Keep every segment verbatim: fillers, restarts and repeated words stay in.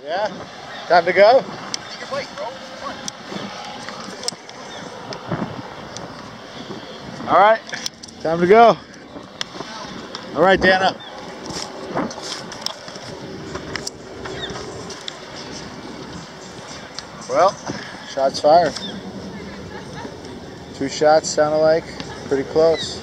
Yeah? Time to go? Take your bike, bro. Come on. All right. Time to go. All right, Dana. Well, shots fired. Two shots sounded like pretty close.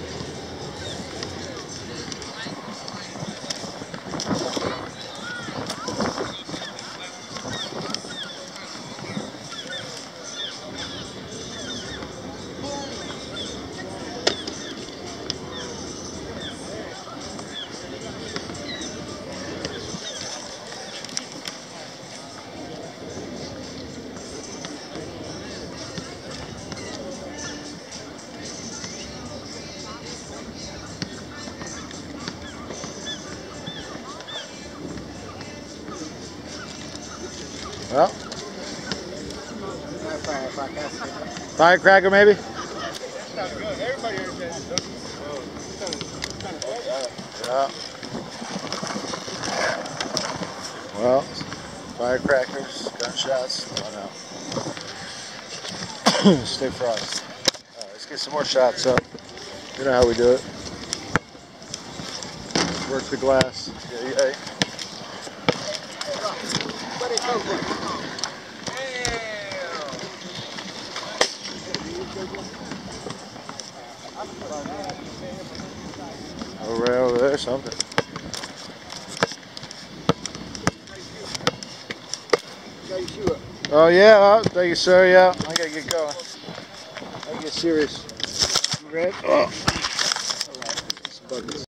Well, firecracker maybe? Yeah. Well, firecrackers, gunshots, oh no. Stay frost. All right, let's get some more shots up. You know how we do it. Work the glass. Yeah, yeah. Oh, right over there, something. Oh yeah, oh, thank you, sir. Yeah, I gotta get going. I gotta get serious. You ready? Oh.